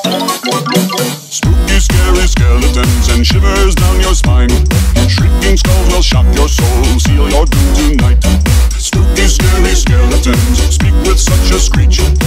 Spooky, scary skeletons and shivers down your spine. Shrieking skulls will shock your soul, seal your doom tonight. Spooky, scary skeletons speak with such a screech.